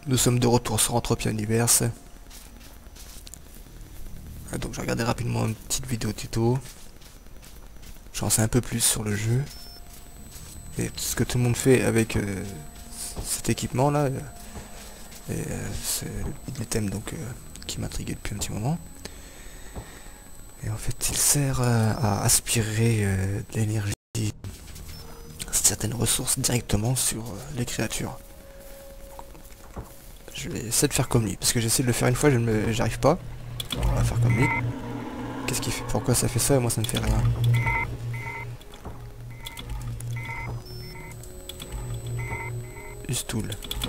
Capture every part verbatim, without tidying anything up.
Nous sommes de retour sur Entropia Universe. Ah, donc j'ai regardé rapidement une petite vidéo tuto. J'en sais un peu plus sur le jeu. Et ce que tout le monde fait avec euh, cet équipement là. Euh, et euh, c'est l'item donc euh, qui m'intriguait depuis un petit moment. Et en fait il sert euh, à aspirer euh, de l'énergie, certaines ressources directement sur euh, les créatures. Je vais essayer de faire comme lui, parce que j'essaie de le faire une fois, je ne j'arrive pas. On va faire comme lui. Qu'est-ce qu'il fait? Pourquoi ça fait ça et moi ça ne fait rien? Ustool.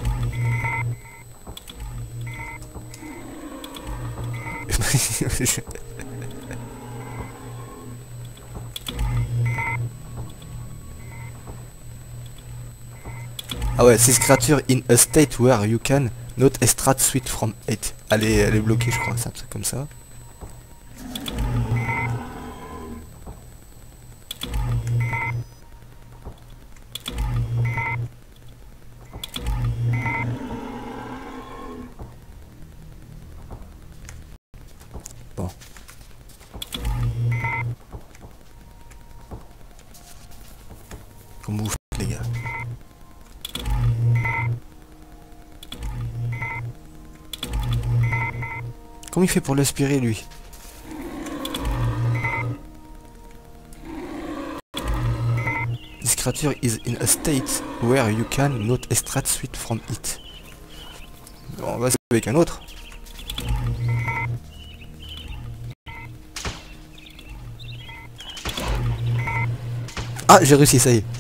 Ah ouais, this creature in a state where you can not extract sweet from it. Elle est, elle est bloquée je crois, c'est un truc comme ça. Bon. Comment vous faites les gars? Comment il fait pour l'aspirer lui? This creature is in a state where you can not extract sweet from it. Bon, on va essayer avec un autre. Ah, j'ai réussi, ça y est.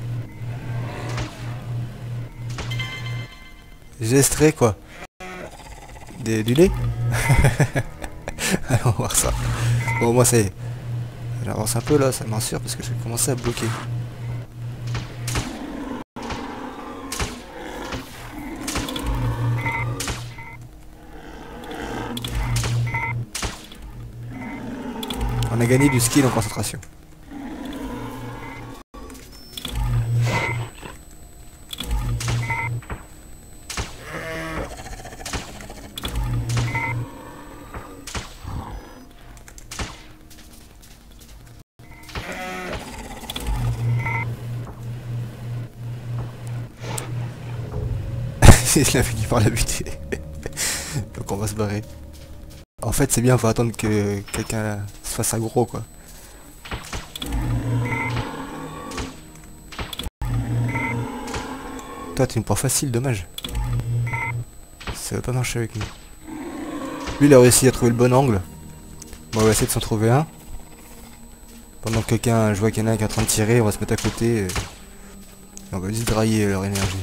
J'ai extrait quoi? Des, du lait. Allez, on va voir ça. Bon, moi ça y est. J'avance un peu là, ça me rassure parce que je vais commencer à bloquer. On a gagné du skill en concentration. Il a fini par la buter. Donc on va se barrer. En fait c'est bien, faut attendre que quelqu'un se fasse aggro quoi. Toi tu me prends facile, dommage. Ça va pas marcher avec nous. Lui il a réussi à trouver le bon angle. Bon on va essayer de s'en trouver un. Pendant que quelqu'un, je vois qu'il y en a un qui est en train de tirer, on va se mettre à côté. Et on va juste drailler leur énergie.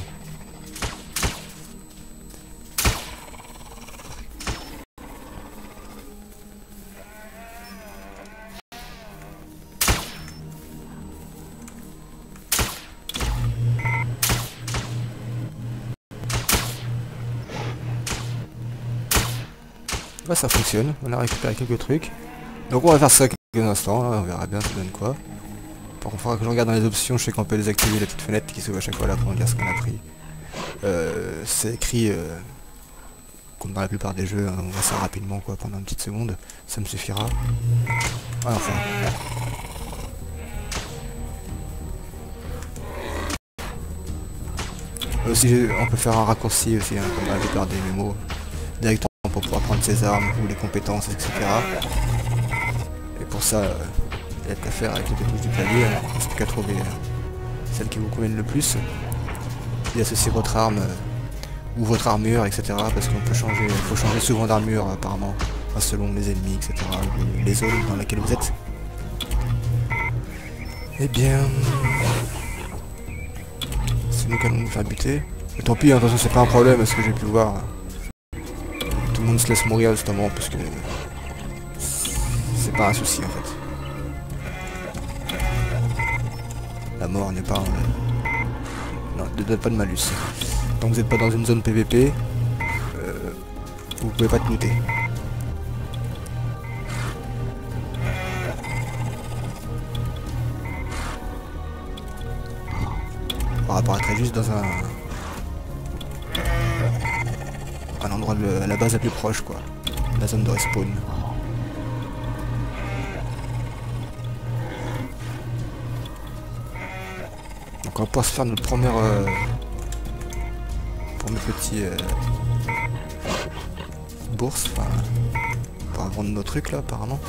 Bah, ça fonctionne, on a récupéré quelques trucs. Donc on va faire ça quelques instants, là, on verra bien ça donne quoi. Par contre il faudra que je regarde dans les options, je sais qu'on peut désactiver la petite fenêtre qui s'ouvre à chaque fois là pour dire ce qu'on a pris. Euh, c'est écrit euh, comme dans la plupart des jeux, hein, on voit ça rapidement quoi pendant une petite seconde, ça me suffira. Ah, enfin. Aussi on peut faire un raccourci aussi, hein, comme dans la plupart des mémos, directement pour pouvoir prendre ses armes ou les compétences, et cetera. Et pour ça, euh, il y a qu'à faire avec les deux touches du clavier, hein. Il n'y a qu'à trouver euh, celle qui vous convienne le plus. Et associer votre arme euh, ou votre armure, et cetera. Parce qu'on peut changer, il faut changer souvent d'armure apparemment, enfin, selon les ennemis, et cetera. Ou les zones dans lesquelles vous êtes. Eh bien, c'est nous qui allons nous faire buter. Et tant pis, hein, de toute façon c'est pas un problème, parce que j'ai pu voir. Tout le monde se laisse mourir justement parce que c'est pas un souci en fait. La mort n'est pas un... Non, ne donne pas de malus. Tant que vous n'êtes pas dans une zone P V P, euh, vous pouvez pas te looter. On apparaîtrait juste dans un à l'endroit de à la base la plus proche quoi. La zone de respawn. Donc on va pouvoir se faire notre première euh, premier petit euh, bourse, enfin pour vendre nos trucs là apparemment.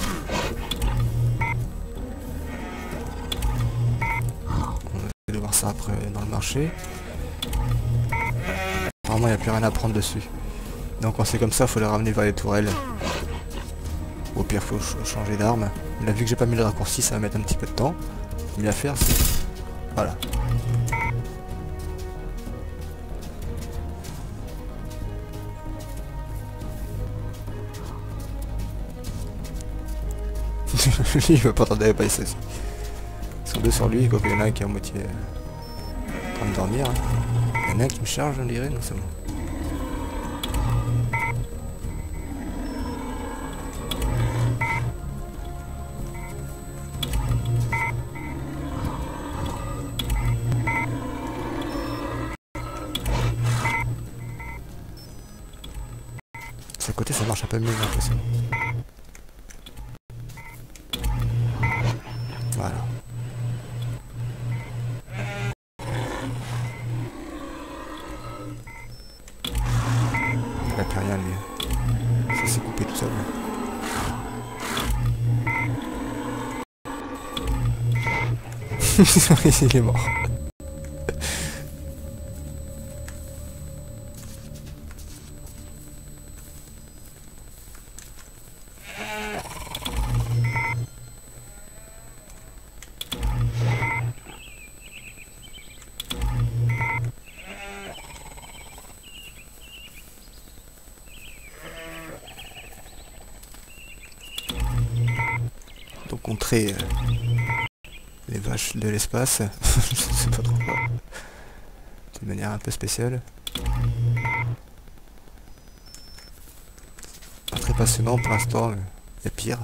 On va voir ça après dans le marché. Apparemment il n'y a plus rien à prendre dessus. Donc quand c'est comme ça, faut les ramener vers les tourelles. Au pire faut ch changer d'arme. Là vu que j'ai pas mis le raccourci, ça va mettre un petit peu de temps. Mais à faire c'est... Voilà. Lui il va pas tarder à passer. Ils sont deux sur lui, quoi qu'il y en a un qui est à moitié euh, en train de dormir. Hein. Il y en a un qui me charge, on dirait, non c'est bon. À côté ça marche un peu mieux j'ai l'impression. Voilà. Il n'a plus rien lui. Ça s'est coupé tout seul. Il est mort. Donc contrer euh, les vaches de l'espace, je sais pas trop quoi, d'une manière un peu spéciale. Pas très passionnant pour l'instant, mais il y a pire.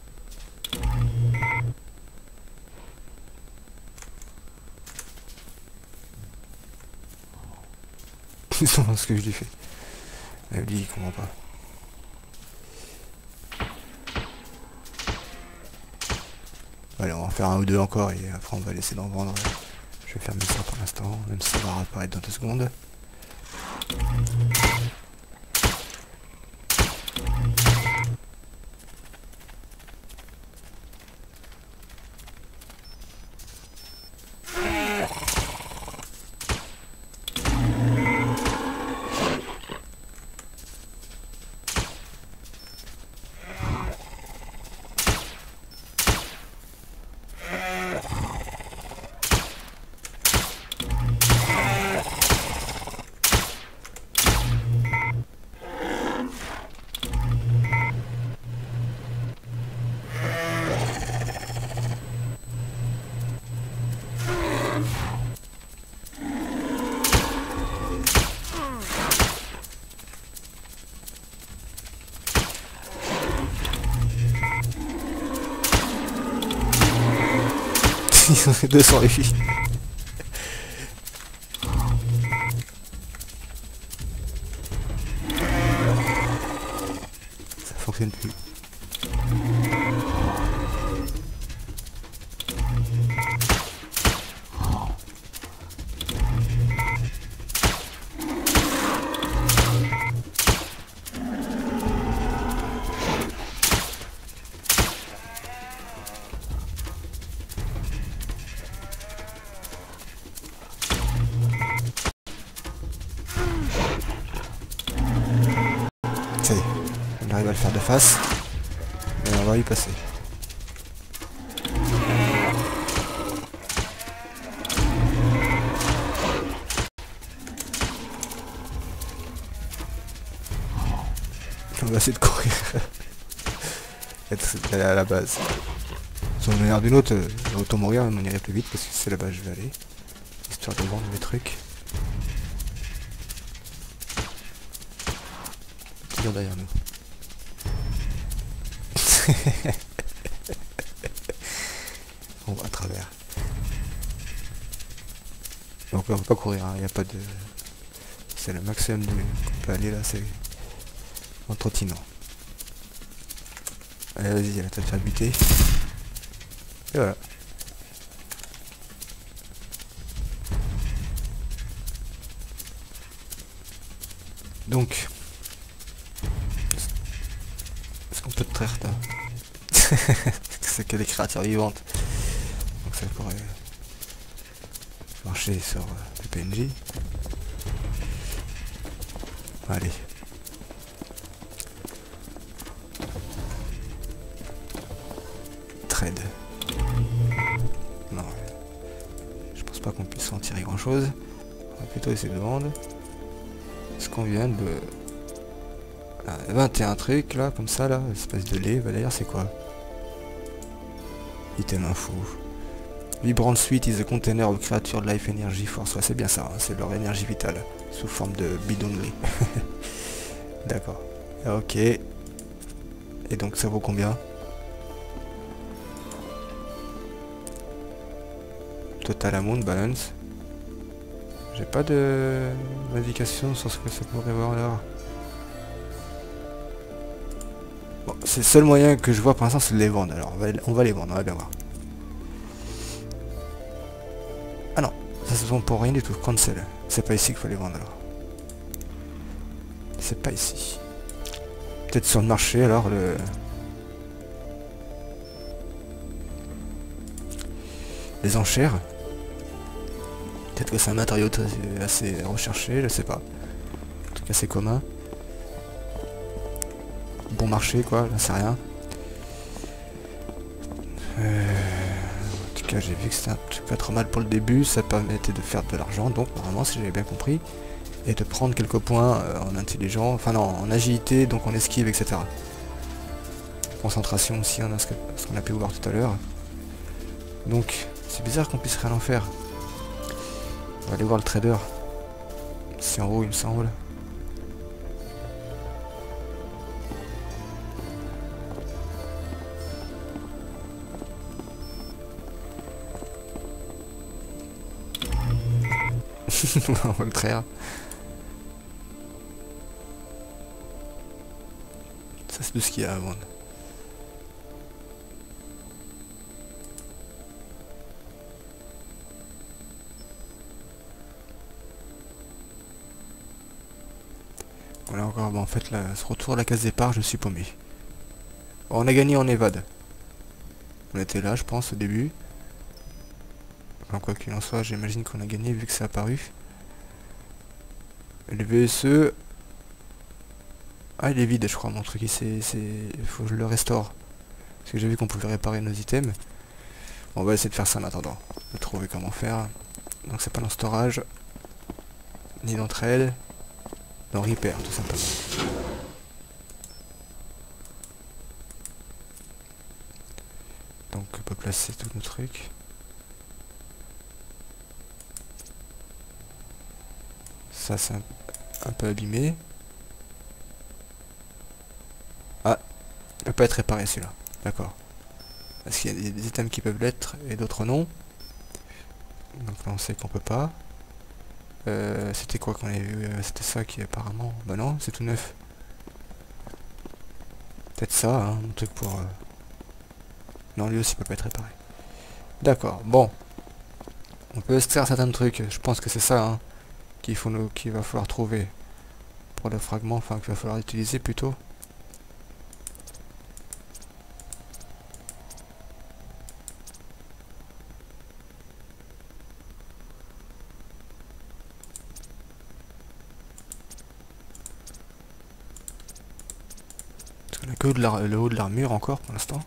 C'est ce que je lui fais. Mais lui il comprend pas. Allez, on va en faire un ou deux encore et après on va laisser d'en vendre. Je vais fermer ça pour l'instant, même si ça va apparaître dans deux secondes. Ils ont fait deux sur lui. Ça fonctionne plus. Ça y est, on arrive à le faire de face, mais on va y passer. On va essayer de courir. Être à la base. Sur une manière d'une autre, euh, autant mourir, on irait plus vite parce que c'est là-bas que je vais aller. Histoire de vendre mes trucs. Petit derrière nous. On va à travers. Donc on peut pas courir, il hein, n'y a pas de... C'est le maximum de... qu'on peut aller là, c'est en trottinant. Allez, vas-y, elle va te faire buter. Et voilà. Donc, est-ce qu'on peut te traire là? C'est que des créatures vivantes. Donc ça pourrait marcher sur euh, le P N J. Allez. Trade. Non. Je pense pas qu'on puisse en tirer grand chose. On va plutôt essayer de vendre. Ce qu'on vient de... Ah, vingt et un trucs là, comme ça là, espèce de lait. Bah, d'ailleurs c'est quoi? Item info. Vibrant Suite is a container of creature life energy force. Ouais, c'est bien ça, hein, c'est leur énergie vitale. Sous forme de bidon de lait. D'accord. Ok. Et donc ça vaut combien? Total amount balance. J'ai pas de d'indication sur ce que ça pourrait valoir. Bon, c'est le seul moyen que je vois pour l'instant, c'est de les vendre. Alors on va, on va les vendre, on va bien voir. Ah non, ça se vend pour rien du tout. Cancel. C'est pas ici qu'il faut les vendre alors. C'est pas ici. Peut-être sur le marché alors le... Les enchères. Peut-être que c'est un matériau assez recherché, je sais pas. En tout cas c'est commun. Bon marché quoi, j'en sais rien. Euh... En tout cas j'ai vu que c'était un truc pas trop mal pour le début, ça permettait de faire de l'argent, donc normalement si j'avais bien compris. Et de prendre quelques points euh, en intelligent, enfin non, en agilité, donc en esquive, et cetera. Concentration aussi, on a ce qu'on a pu voir tout à l'heure. Donc c'est bizarre qu'on puisse rien en faire. On va aller voir le trader. C'est en haut il me semble. On va le traire. Ça c'est tout ce qu'il y a à vendre. Voilà encore, bon, en fait là, ce retour à la case départ, je suis paumé. Bon, on a gagné en évade. On était là je pense au début. Enfin, quoi qu'il en soit, j'imagine qu'on a gagné vu que c'est apparu. Le V S E... Ah il est vide je crois mon truc, c'est... Il faut que je le restaure. Parce que j'ai vu qu'on pouvait réparer nos items. Bon, on va essayer de faire ça en attendant. De trouver comment faire. Donc c'est pas dans storage. Ni dans trade. Dans repair tout simplement. Donc on peut placer tous nos trucs. Ça c'est un, un peu abîmé. Ah, il peut pas être réparé celui-là. D'accord. Parce qu'il y a des, des items qui peuvent l'être et d'autres non. Donc là on sait qu'on peut pas. Euh, c'était quoi qu'on avait vu? C'était ça qui apparemment... Bah non, c'est tout neuf. Peut-être ça, hein, mon truc pour... Euh... Non, lui aussi peut pas être réparé. D'accord, bon. On peut extraire certains trucs. Je pense que c'est ça, hein, qu'il faut nous, qu'il va falloir trouver pour le fragment, enfin qu'il va falloir utiliser plutôt. Parce qu'on a que de la, le haut de l'armure encore pour l'instant.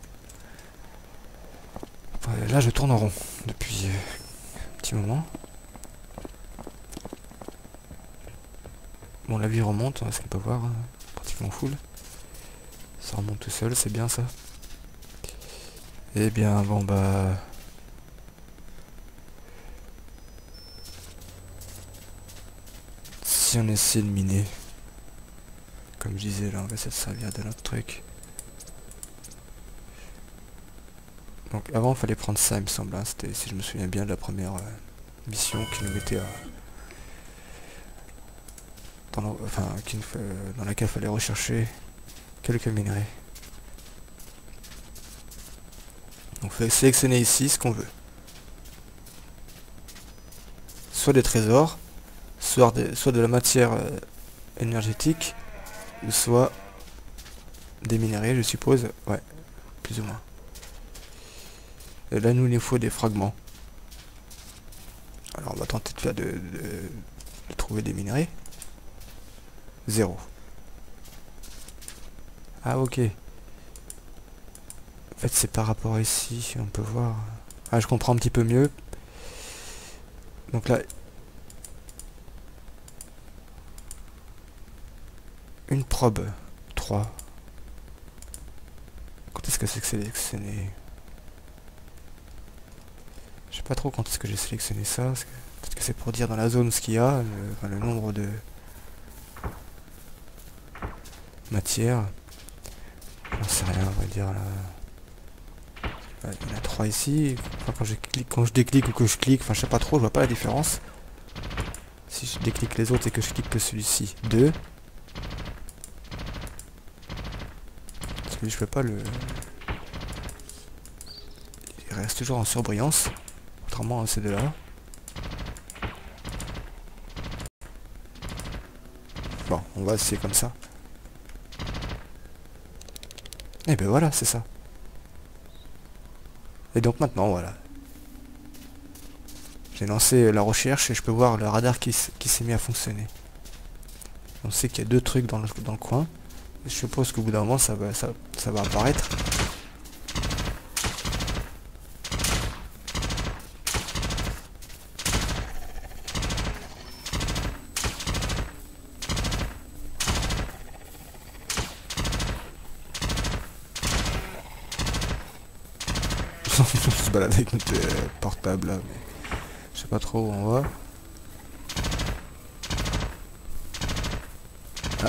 Là je tourne en rond depuis euh, un petit moment. Bon la vie remonte, on peut voir, hein, pratiquement full. Ça remonte tout seul, c'est bien ça. Eh bien bon bah... Si on essaie de miner, comme je disais là, on va essayer de servir de notre truc. Donc avant il fallait prendre ça il me semble, hein. C'était, si je me souviens bien, de la première euh, mission qui nous mettait à... Dans, la, enfin, qui nous fait, dans laquelle il fallait rechercher quelques minerais. Donc il faut sélectionner ici ce qu'on veut. Soit des trésors, soit de, soit de la matière euh, énergétique, ou soit des minerais, je suppose. Ouais, plus ou moins. Et là, nous, il nous faut des fragments. Alors, on va tenter de faire de, de, de trouver des minerais. Zéro. Ah, ok. En fait, c'est par rapport à ici, on peut voir. Ah, je comprends un petit peu mieux. Donc là, une probe. trois. Quand est-ce que c'est que c'est sélectionné? Je sais pas trop quand est-ce que j'ai sélectionné ça. Peut-être que c'est pour dire dans la zone ce qu'il y a, le, enfin, le nombre de matières. J'en sais rien, on va dire là. Il y en a trois ici. Enfin, quand je clique, quand je déclique ou que je clique, enfin je sais pas trop, je vois pas la différence. Si je déclique les autres et que je clique que celui-ci, deux. Celui je peux pas le. Il reste toujours en surbrillance, contrairement à ces deux-là. Bon, on va essayer comme ça. Et ben voilà, c'est ça. Et donc maintenant, voilà. J'ai lancé la recherche et je peux voir le radar qui, qui s'est mis à fonctionner. On sait qu'il y a deux trucs dans le, dans le coin. Et je suppose qu'au bout d'un moment, ça va, ça, ça va apparaître. On se balade avec notre euh, portable là, mais je sais pas trop où on va. Ah.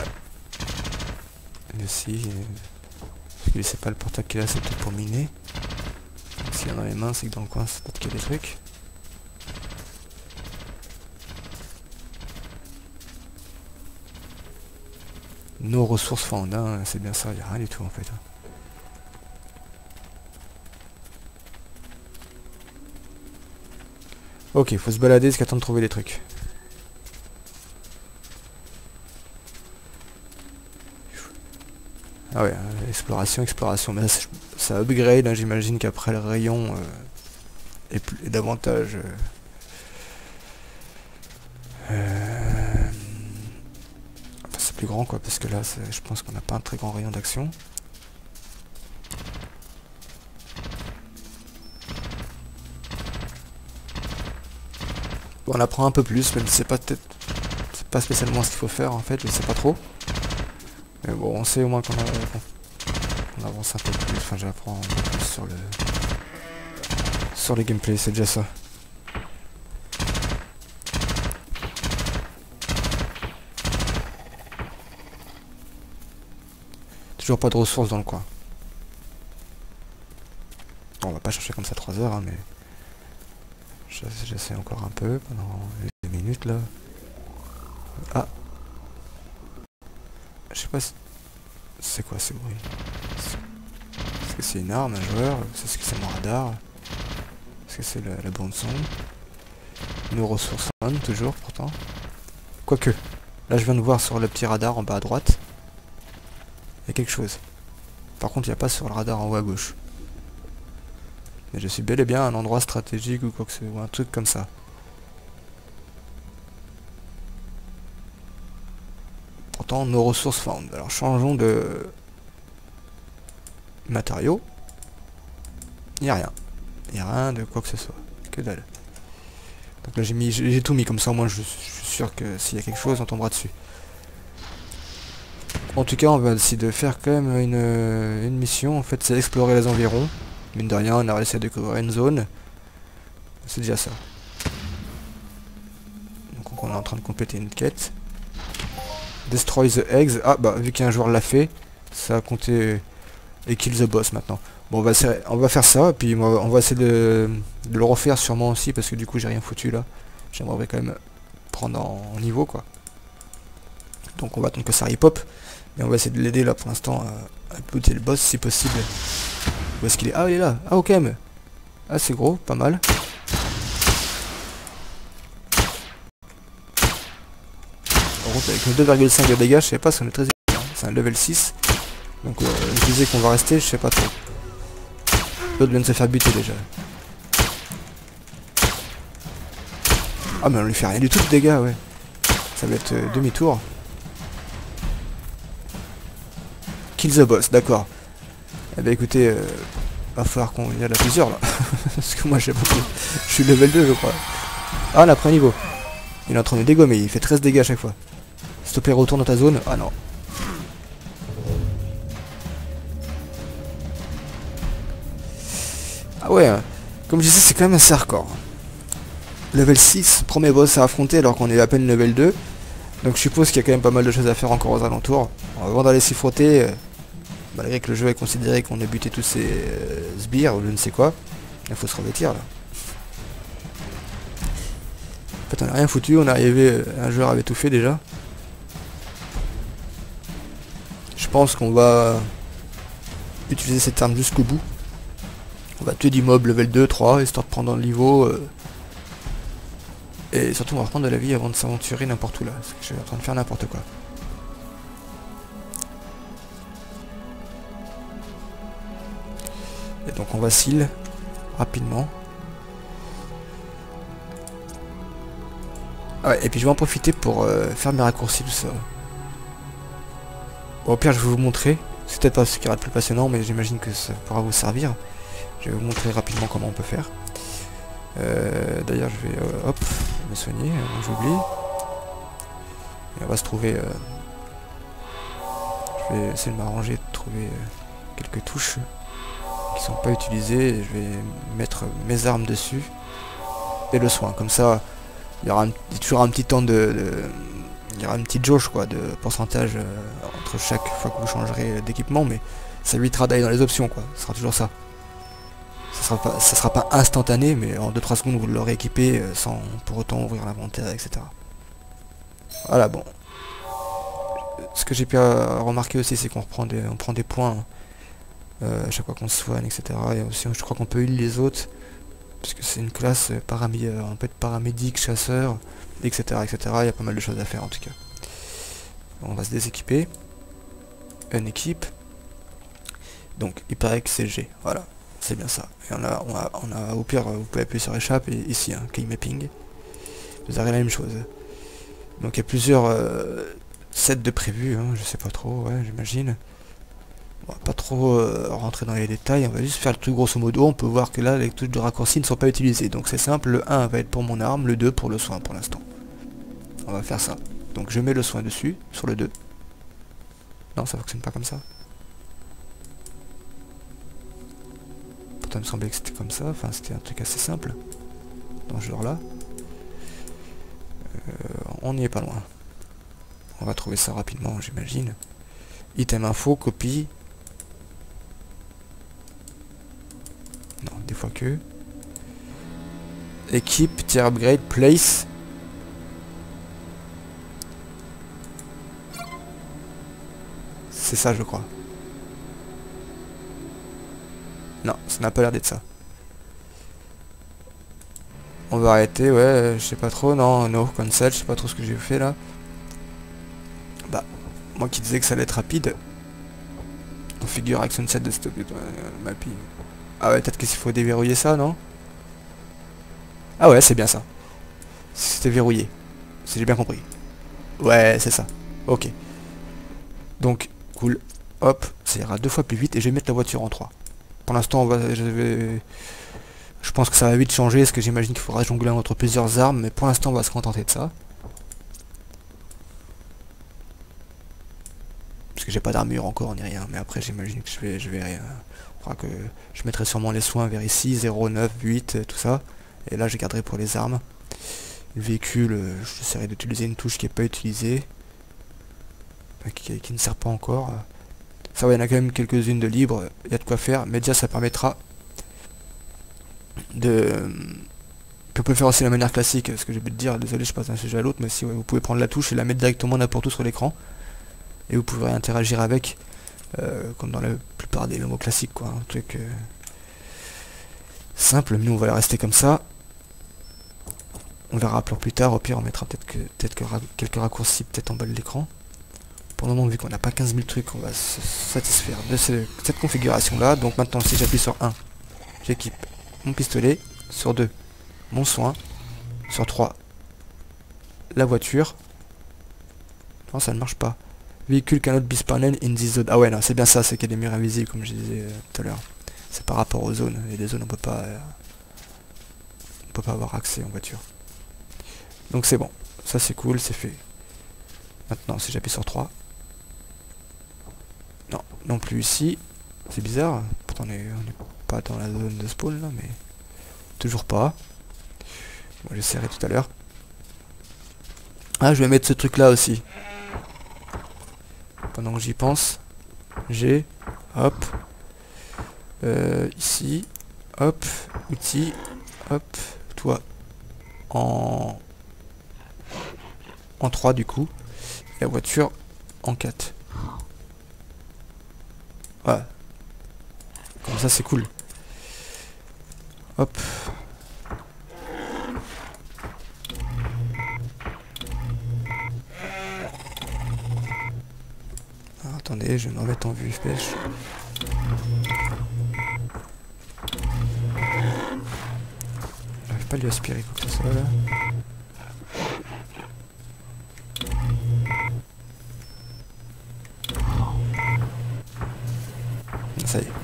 Ici, parce que c'est pas le portable qui est là, c'est peut-être pour miner. S'il y en a dans les mains, c'est que dans le coin, c'est peut-être qu'il y a des trucs. Nos ressources found, hein, c'est bien ça, il n'y a rien du tout en fait. Ok, faut se balader jusqu'à temps de trouver des trucs. Ah ouais, euh, exploration, exploration. Mais ça, ça upgrade, hein, j'imagine qu'après le rayon euh, est, plus, est davantage... Euh, euh, enfin, c'est plus grand quoi, parce que là, je pense qu'on n'a pas un très grand rayon d'action. Bon, on apprend un peu plus, même si c'est pas peut-être c'est pas spécialement ce qu'il faut faire en fait, je sais pas trop. Mais bon, on sait au moins qu'on qu avance un peu plus, enfin j'apprends un peu plus sur le sur le gameplay, c'est déjà ça. Toujours pas de ressources dans le coin. Bon, on va pas chercher comme ça trois heures, hein, mais j'essaie encore un peu pendant deux minutes là. Ah, je sais pas si... c'est quoi ce bruit? Est-ce que c'est une arme, un joueur? Est-ce que c'est mon radar? Est-ce que c'est la, la bande son? Nos ressources on, toujours pourtant. Quoique, là je viens de voir sur le petit radar en bas à droite. Il y a quelque chose. Par contre il n'y a pas sur le radar en haut à gauche. Mais je suis bel et bien à un endroit stratégique ou quoi que ce soit, ou un truc comme ça. Pourtant, nos ressources found. Alors changeons de matériaux. Il n'y a rien. Il n'y a rien de quoi que ce soit. Que dalle. Donc là j'ai mis, j'ai tout mis comme ça, au moins je, je suis sûr que s'il y a quelque chose, on tombera dessus. En tout cas, on va essayer de faire quand même une, une mission. En fait, c'est explorer les environs. Mine de rien, on a réussi à découvrir une zone. C'est déjà ça. Donc on est en train de compléter une quête. Destroy the eggs. Ah bah vu qu'un joueur l'a fait, ça a compté et kill the boss maintenant. Bon on va, essayer, on va faire ça, et puis on va, on va essayer de, de le refaire sûrement aussi, parce que du coup j'ai rien foutu là. J'aimerais quand même prendre en, en niveau quoi. Donc on va attendre que ça repop. Mais on va essayer de l'aider là pour l'instant à, à looter le boss si possible. Où est-ce qu'il est? Ah, il est là. Ah, ok, mais... Ah, c'est gros, pas mal. Par contre, avec nos deux virgule cinq de dégâts, je sais pas si on est très efficace. C'est un level six. Donc euh, je disais qu'on va rester, je sais pas trop. L'autre vient de se faire buter déjà. Ah, mais on lui fait rien du tout de dégâts, ouais. Ça va être euh, demi-tour. Kill the boss, d'accord. Eh ben écoutez, euh, va falloir qu'on y aille à plusieurs là. Parce que moi j'ai pas tout. Je suis level deux je crois. Ah, on a pris un niveau. Il est en train de dégommer, il fait treize dégâts à chaque fois. Stopper, retourne dans ta zone. Ah non. Ah ouais, hein. Comme je disais, c'est quand même assez hardcore. Level six, premier boss à affronter alors qu'on est à peine level deux. Donc je suppose qu'il y a quand même pas mal de choses à faire encore aux alentours. Avant d'aller s'y frotter, euh, malgré que le jeu est considéré qu'on a buté tous ces euh, sbires ou je ne sais quoi, il faut se revêtir là. En fait on a rien foutu, on est arrivé, euh, un joueur avait tout fait déjà. Je pense qu'on va utiliser cette arme jusqu'au bout. On va tuer du mob level deux, trois, histoire de prendre un niveau. Euh, et surtout on va reprendre de la vie avant de s'aventurer n'importe où là. Parce que je suis en train de faire n'importe quoi. Et donc on vacille rapidement. Ah ouais, et puis je vais en profiter pour euh, faire mes raccourcis tout ça. Bon, au pire je vais vous montrer. C'est peut-être pas ce qui va être plus passionnant, mais j'imagine que ça pourra vous servir. Je vais vous montrer rapidement comment on peut faire. Euh, D'ailleurs je vais euh, hop me soigner, euh, j'oublie. Et on va se trouver. Euh, je vais essayer de m'arranger de trouver euh, quelques touches qui sont pas utilisées. Et je vais mettre mes armes dessus et le soin. Comme ça, il y aura un, toujours un petit temps de, de il y aura une petite jauge quoi de pourcentage euh, entre chaque fois que vous changerez d'équipement, mais ça évitera d'aller dans les options quoi. Ce sera toujours ça. Ça sera pas, ça sera pas instantané, mais en deux trois secondes vous l'aurez équipé euh, sans pour autant ouvrir l'inventaire, et cetera. Voilà, bon. Ce que j'ai pu euh, remarquer aussi, c'est qu'on reprend des, on prend des points euh, à chaque fois qu'on se soigne, et cetera. Et aussi, je crois qu'on peut heal les autres, puisque c'est une classe euh, paramé euh, on peut être paramédic, chasseur, et cetera, et cetera. Il y a pas mal de choses à faire en tout cas. On va se déséquiper. Une équipe. Donc, il paraît que c'est G. Voilà. C'est bien ça. Et on a, on a, on a, au pire, vous pouvez appuyer sur échappe et ici, hein, key mapping. Vous aurez la même chose. Donc il y a plusieurs euh, sets de prévus, hein, je sais pas trop, ouais, j'imagine. On va pas trop euh, rentrer dans les détails, on va juste faire le truc grosso modo. On peut voir que là, les touches de raccourci ne sont pas utilisées. Donc c'est simple, le un va être pour mon arme, le deux pour le soin pour l'instant. On va faire ça. Donc je mets le soin dessus, sur le deux. Non, ça fonctionne pas comme ça. Ça me semblait que c'était comme ça, enfin c'était un truc assez simple dans ce genre là. Euh, on n'y est pas loin. On va trouver ça rapidement j'imagine. Item info, copie. Non, des fois que. Équipe, tier upgrade, place. C'est ça je crois. Non, ça n'a pas l'air d'être ça. On va arrêter, ouais, je sais pas trop, non, no, cancel, je sais pas trop ce que j'ai fait là. Bah, moi qui disais que ça allait être rapide. Configure action set de stock, euh, mapping. Ah ouais, peut-être qu'il faut déverrouiller ça, non? Ah ouais, c'est bien ça. C'était verrouillé, si j'ai bien compris. Ouais, c'est ça. Ok. Donc, cool. Hop, ça ira deux fois plus vite et je vais mettre la voiture en trois. Pour l'instant, on va, je vais, je pense que ça va vite changer, parce que j'imagine qu'il faudra jongler entre plusieurs armes, mais pour l'instant, on va se contenter de ça. Parce que j'ai pas d'armure encore ni rien, mais après, j'imagine que je vais, je vais, euh, faudra que je mettrai sûrement les soins vers ici, zéro, neuf, huit, tout ça. Et là, je garderai pour les armes. Le véhicule, euh, j'essaierai d'utiliser une touche qui n'est pas utilisée, enfin, qui, qui ne sert pas encore. Ça va, il y en a quand même quelques-unes de libres, il y a de quoi faire, mais déjà ça permettra de, peut le faire aussi de la manière classique, ce que j'ai oublié de dire, désolé je passe d'un sujet à l'autre, mais si ouais, vous pouvez prendre la touche et la mettre directement n'importe où sur l'écran. Et vous pourrez interagir avec, euh, comme dans la plupart des mots classiques, quoi. Un truc euh, simple, mais nous on va rester comme ça. On verra plus tard, au pire on mettra peut-être que, peut-être que ra quelques raccourcis peut-être en bas de l'écran. Pour le moment, vu qu'on n'a pas quinze mille trucs, on va se satisfaire de ce, cette configuration là. Donc maintenant si j'appuie sur un, j'équipe mon pistolet, sur deux, mon soin, sur trois, la voiture. Non, ça ne marche pas. Véhicule cannot be spawned in this zone. Ah ouais, non, c'est bien ça, c'est qu'il y a des murs invisibles, comme je disais euh, tout à l'heure. C'est par rapport aux zones. Et les zones, on peut pas... Euh, on peut pas avoir accès en voiture. Donc c'est bon. Ça, c'est cool, c'est fait. Maintenant, si j'appuie sur trois... Non, non plus ici. C'est bizarre. Pourtant, on est, on est pas dans la zone de spawn, là, mais... Toujours pas. Bon, j'essaierai tout à l'heure. Ah, je vais mettre ce truc-là aussi. Pendant que j'y pense, j'ai, hop, euh, ici, hop, outils, hop, toi, en, en trois du coup, et la voiture en quatre. Voilà. Comme ça c'est cool. Hop. Attendez, je vais me remettre en vue F P S. J'arrive pas à lui aspirer quoi que ce soit là. Ça y est.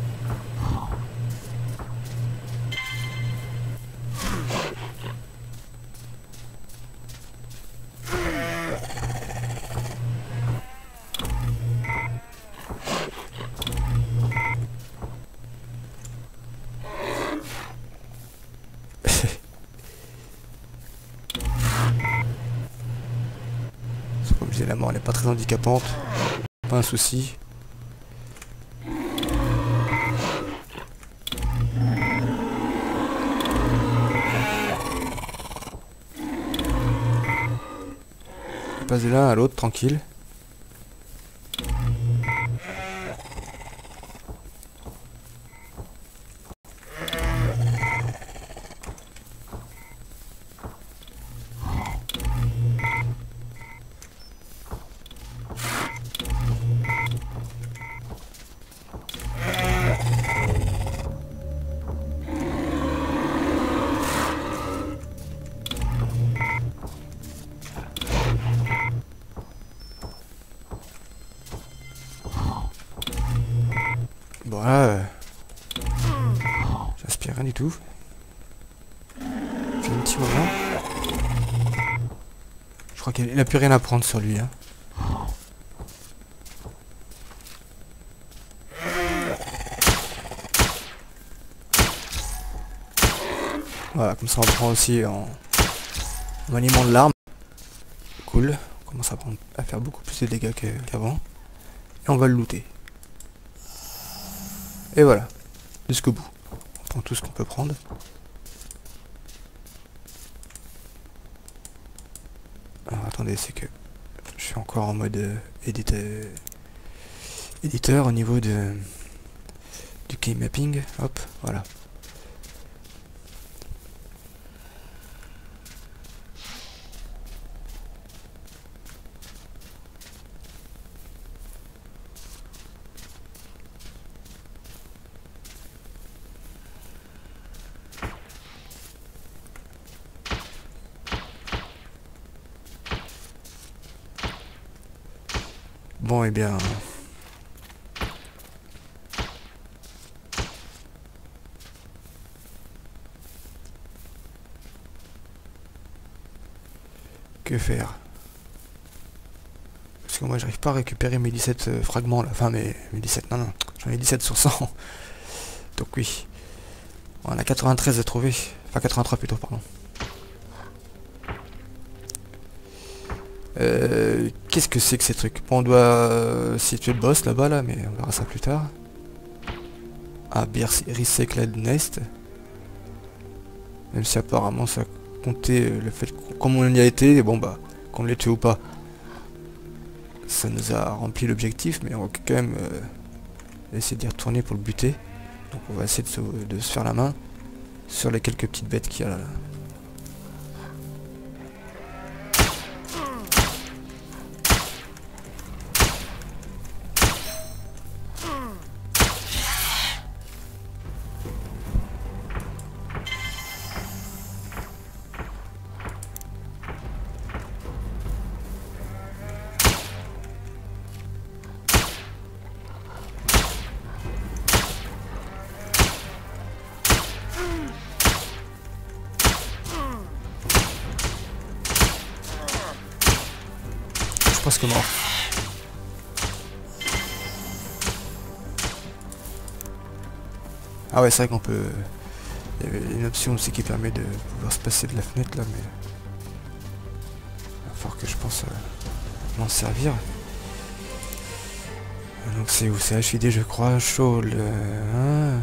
Comme je disais, la mort n'est pas très handicapante, pas un souci. On passe de l'un à l'autre tranquille. Bon là, euh, j'aspire rien du tout. J'ai un petit moment. Je crois qu'il n'a plus rien à prendre sur lui. Hein. Voilà, comme ça on prend aussi en, en maniement de l'arme. Cool. On commence à, prendre, à faire beaucoup plus de dégâts qu'avant. Et on va le looter. Et voilà, jusqu'au bout. On prend tout ce qu'on peut prendre. Alors attendez, c'est que je suis encore en mode euh, éditeur, éditeur au niveau de du key mapping. Hop, voilà. Bon, et eh bien... Que faire? Parce que moi, j'arrive pas à récupérer mes dix-sept euh, fragments, là. Enfin, mes, mes dix-sept, non, non. J'en ai dix-sept sur cent. Donc oui. On a quatre-vingt-treize à trouver. Enfin, quatre-vingt-trois plutôt, pardon. Euh, Qu'est-ce que c'est que ces trucs? Bon, on doit euh, situer le boss là-bas, là, mais on verra ça plus tard. Ah, Beer Recycled Nest. Même si apparemment ça comptait le fait que comme on y a été, bon bah, qu'on l'ait tué ou pas. Ça nous a rempli l'objectif, mais on va quand même euh, essayer d'y retourner pour le buter. Donc on va essayer de se, de se faire la main sur les quelques petites bêtes qu'il y a là. Je suis presque mort. Ah ouais, c'est vrai qu'on peut... Il y avait une option aussi qui permet de pouvoir se passer de la fenêtre là, mais... Il va falloir que je pense euh, m'en servir. Donc c'est où? C'est H I D je crois, chaud le... Hein,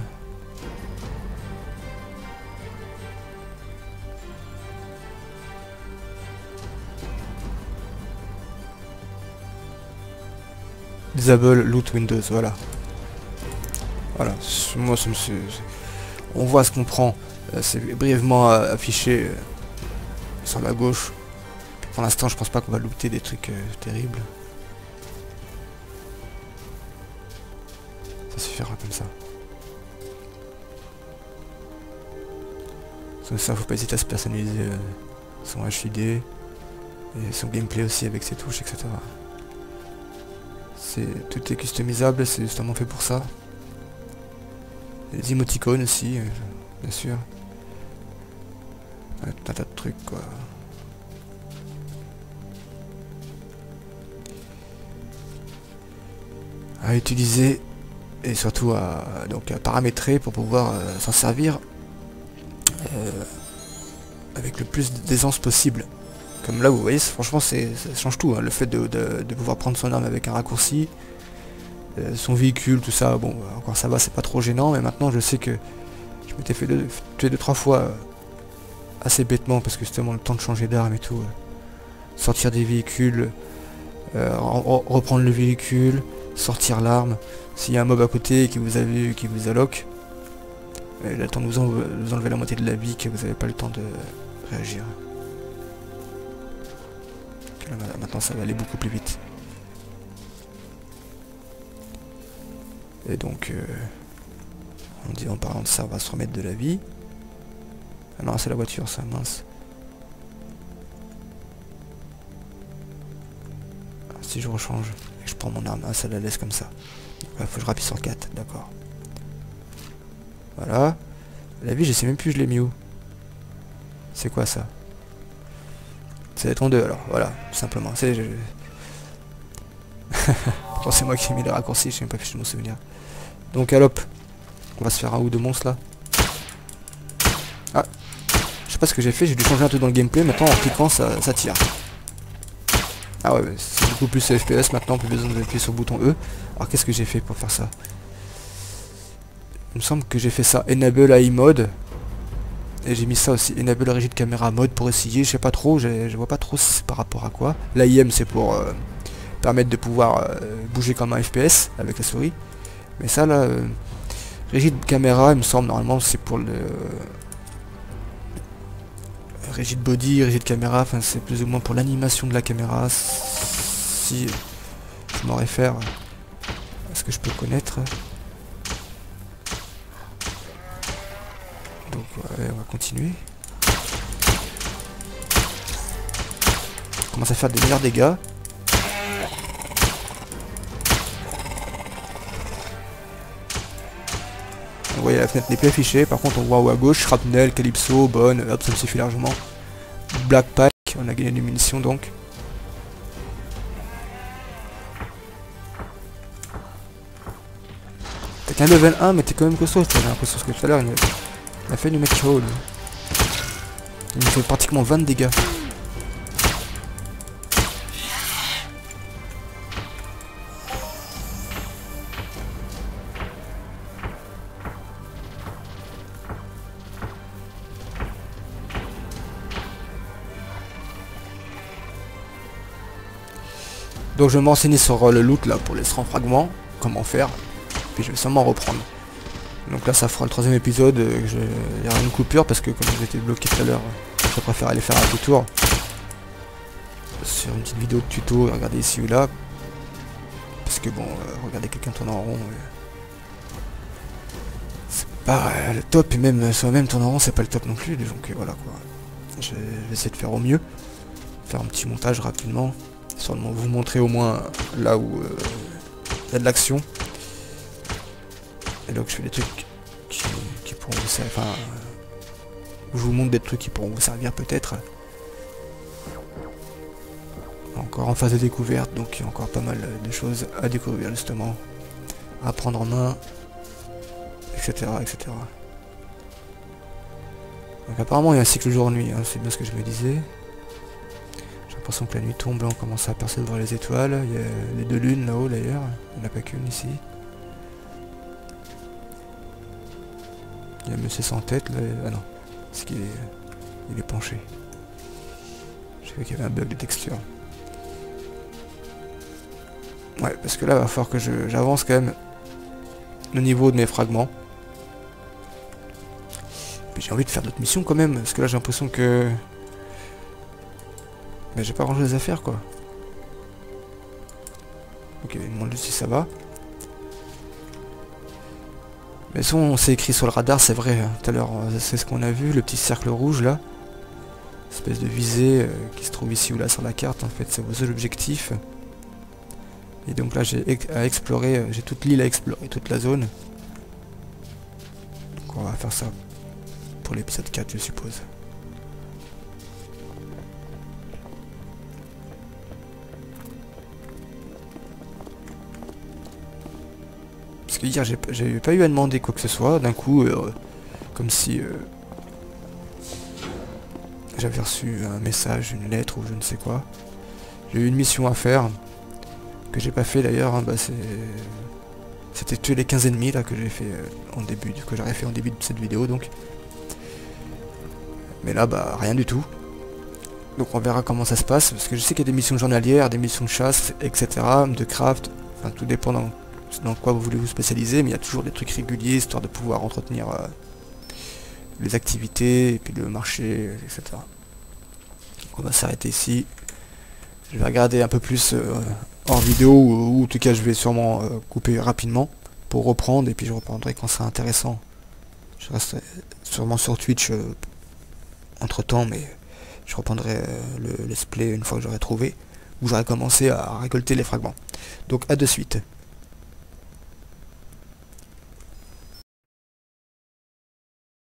Disable Loot Windows, voilà. Voilà, moi ça me suit. On voit ce qu'on prend. Euh, c'est brièvement euh, affiché euh, sur la gauche. Pour l'instant, je pense pas qu'on va looter des trucs euh, terribles. Ça suffira comme ça. Comme ça, faut pas hésiter à se personnaliser euh, son H U D et son gameplay aussi avec ses touches, et cetera. C'est tout est customisable, c'est justement fait pour ça. Les émoticônes aussi, euh, bien sûr. Ouais, tout un tas de trucs quoi. À utiliser et surtout à, donc à paramétrer pour pouvoir euh, s'en servir euh, avec le plus d'aisance possible. Comme là vous voyez, franchement c'est ça change tout, hein, le fait de, de, de pouvoir prendre son arme avec un raccourci, euh, son véhicule, tout ça, bon encore ça va, c'est pas trop gênant, mais maintenant je sais que je m'étais fait deux, tuer deux trois fois euh, assez bêtement parce que justement le temps de changer d'arme et tout, euh, sortir des véhicules, euh, reprendre le véhicule, sortir l'arme, s'il y a un mob à côté qui vous a vu, qui vous alloque, il a le temps de vous, en, vous enlever la moitié de la vie que vous n'avez pas le temps de réagir. Là, maintenant ça va aller beaucoup plus vite. Et donc euh, on dit en parlant de ça, on va se remettre de la vie. Ah non, c'est la voiture ça, mince. Alors, si je rechange et je prends mon arme, ah, ça la laisse comme ça. Il faut que je rappuie sur quatre, d'accord. Voilà. La vie, je sais même plus je l'ai mis où. C'est quoi ça? C'est ton deux alors, voilà, tout simplement. C'est je... c'est moi qui ai mis les raccourcis, je sais même pas si je m'en souvenir. Donc allop, on va se faire un ou deux monstres là. Ah, je sais pas ce que j'ai fait, j'ai dû changer un truc dans le gameplay, maintenant en cliquant ça, ça tire. Ah ouais, c'est beaucoup plus F P S maintenant, plus besoin d'appuyer sur le bouton E. Alors qu'est-ce que j'ai fait pour faire ça? Il me semble que j'ai fait ça, Enable A I Mode. Et j'ai mis ça aussi, Enable Rigid Camera Mode pour essayer, je sais pas trop, je vois pas trop par rapport à quoi. L'A I M c'est pour euh, permettre de pouvoir euh, bouger comme un F P S avec la souris. Mais ça là, euh, Rigid Camera il me semble normalement c'est pour le... Euh, Rigid Body, Rigid Camera, enfin c'est plus ou moins pour l'animation de la caméra. Si je m'en réfère à ce que je peux connaître. Donc ouais, on va continuer. On commence à faire des meilleurs dégâts. Vous voyez la fenêtre n'est plus affichée, par contre on voit où à gauche, Shrapnel, Calypso, Bonne, hop ça me suffit largement. Black Pack, on a gagné des munitions donc. T'as qu'un level un mais t'es quand même costaud, j'ai l'impression que tout à l'heure il Il a fait du mec chaud lui. Il me fait pratiquement vingt de dégâts. Donc je vais m'enseigner sur le loot là pour les cent fragments, comment faire, puis je vais sûrement reprendre. Donc là ça fera le troisième épisode, euh, je... il y aura une coupure parce que comme j'étais bloqué tout à l'heure, je préfère aller faire un petit tour sur une petite vidéo de tuto, regardez ici ou là. Parce que bon, euh, regarder quelqu'un tourner en rond, euh, c'est pas euh, le top, et même soi-même tourner en rond c'est pas le top non plus, donc euh, voilà quoi. Je vais essayer de faire au mieux, faire un petit montage rapidement, histoire de vous montrer au moins là où il euh, y a de l'action. Et là où je fais des trucs qui, qui pourront vous servir, enfin, euh, où je vous montre des trucs qui pourront vous servir peut-être. Encore en phase de découverte, donc il y a encore pas mal de choses à découvrir justement, à prendre en main, et cetera et cetera. Donc apparemment il y a un cycle jour-nuit, hein, c'est bien ce que je me disais. J'ai l'impression que la nuit tombe, on commence à apercevoir les étoiles, il y a les deux lunes là-haut d'ailleurs, il n'y en a pas qu'une ici. Il y a monsieur sans tête là, ah non, c'est qu'il est, il est penché. Je savais qu'il y avait un bug de texture. Ouais, parce que là, il va falloir que j'avance quand même le niveau de mes fragments. Puis j'ai envie de faire d'autres missions quand même, parce que là j'ai l'impression que... Mais j'ai pas grand chose à faire quoi. Ok, il me demande juste si ça va. Mais son, c'est écrit sur le radar, c'est vrai, hein. Tout à l'heure, c'est ce qu'on a vu, le petit cercle rouge là. Espèce de visée euh, qui se trouve ici ou là sur la carte, en fait, c'est vos objectifs. Et donc là j'ai à explorer, j'ai toute l'île à explorer, toute la zone. Donc on va faire ça pour l'épisode quatre je suppose. Parce que hier j'ai pas eu à demander quoi que ce soit, d'un coup, euh, comme si euh, j'avais reçu un message, une lettre ou je ne sais quoi. J'ai eu une mission à faire. Que j'ai pas fait d'ailleurs, hein, bah c'était tuer les quinze ennemis là que j'ai fait euh, en début, que j'aurais fait en début de cette vidéo donc. Mais là bah rien du tout. Donc on verra comment ça se passe, parce que je sais qu'il y a des missions journalières, des missions de chasse, et cetera. De craft, enfin tout dépend dans, dans quoi vous voulez vous spécialiser, mais il y a toujours des trucs réguliers histoire de pouvoir entretenir euh, les activités et puis le marché, et cetera. Donc on va s'arrêter ici. Je vais regarder un peu plus euh, en vidéo, ou, ou en tout cas je vais sûrement euh, couper rapidement pour reprendre, et puis je reprendrai quand c'est intéressant. Je resterai sûrement sur Twitch euh, entre temps, mais je reprendrai euh, le let's play une fois que j'aurai trouvé, où j'aurai commencé à récolter les fragments. Donc à de suite.